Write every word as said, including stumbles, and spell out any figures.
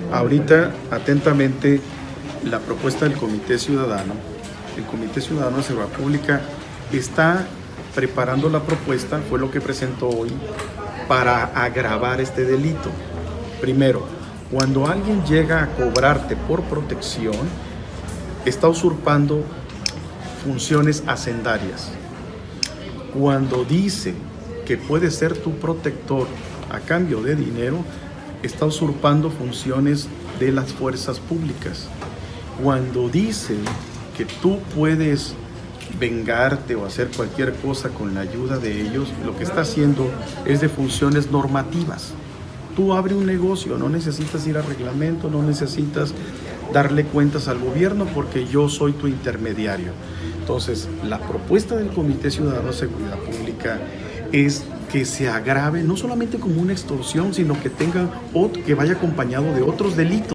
Ahorita, atentamente, la propuesta del Comité Ciudadano, el Comité Ciudadano de Seguridad Pública está preparando la propuesta, fue lo que presentó hoy, para agravar este delito. Primero, cuando alguien llega a cobrarte por protección, está usurpando funciones hacendarias. Cuando dice que puede ser tu protector a cambio de dinero, está usurpando funciones de las fuerzas públicas. Cuando dice que tú puedes vengarte o hacer cualquier cosa con la ayuda de ellos, lo que está haciendo es de funciones normativas. Tú abres un negocio, no necesitas ir a reglamento, no necesitas darle cuentas al gobierno porque yo soy tu intermediario. Entonces, la propuesta del Comité Ciudadano de Seguridad Pública es que se agrave no solamente como una extorsión, sino que tenga o que vaya acompañado de otros delitos.